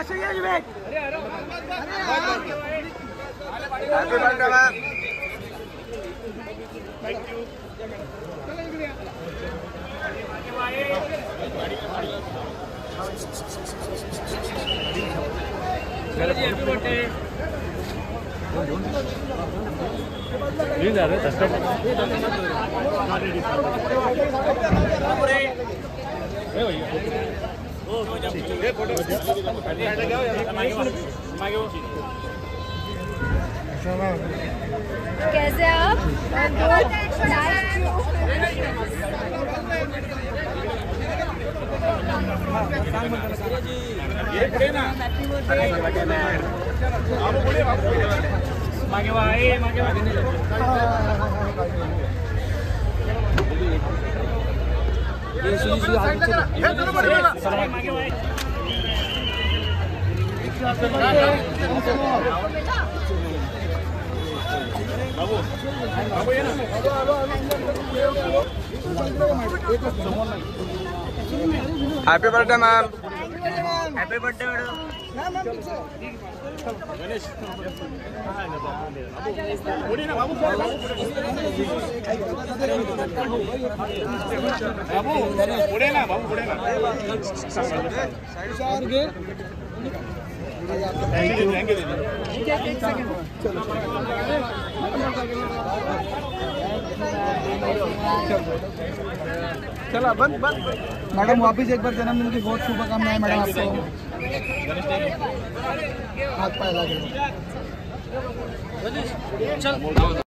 Happy birthday ma'am. Thank you. Happy birthday. जा रहे कैसे आप? मागे वाहे मागे happy birthday ma'am. Happy birthday madam. Ganesh बाबू पुढे ना बाबू पुढे ना। Thank you thank you. चला बंद बंद। मैडम वापिस एक बार जन्मदिन की बहुत शुभकामनाएं मैडम आपको। हाथ पाए लगे।